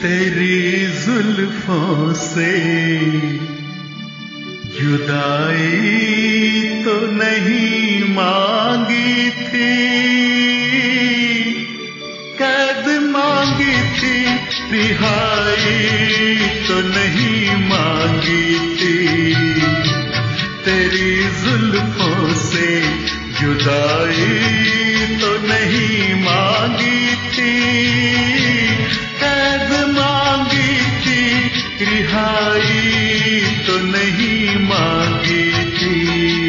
तेरी जुल्फों से जुदाई तो नहीं मांगी थी, कैद मांगी थी, रिहाई तो नहीं मांगी थी। तेरी जुल्फों से जुदाई तो नहीं मांगी थी, कैद मांगी थी, रिहाई तो नहीं मांगी थी।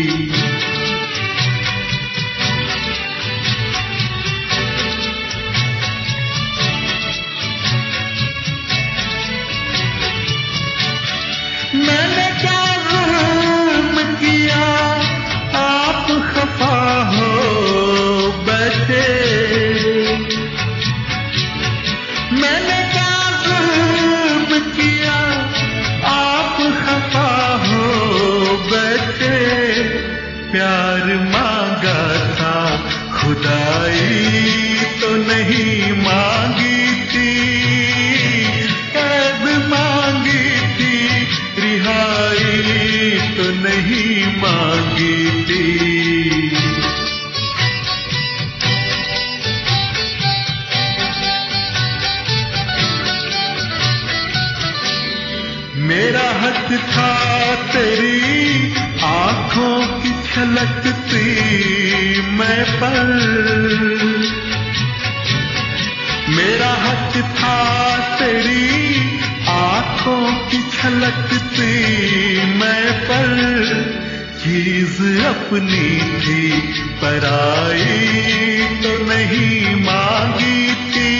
मैंने क्या जुल्म किया आप खफा हो बैठे, मैंने क्या जुल्म किया आप खफा हो बैठे। प्यार मांगा था खुदाई तो नहीं मांगी थी, कैद मांगी थी, रिहाई तो नहीं मांगी थी। मेरा हक था तेरी आंखों की छलकती मैं पर, मेरा हक था तेरी आंखों की छलकती मैं पर। चीज अपनी थी पराई तो नहीं मांगी थी,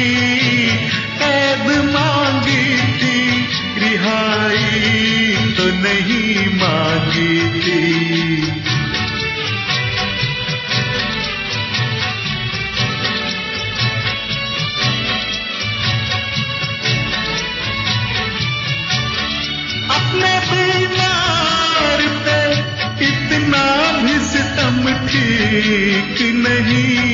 कैद मांगी थी, रिहाई तो नहीं मांगी थी। अपने बीमार पे इतना भी सितम ठीक नहीं,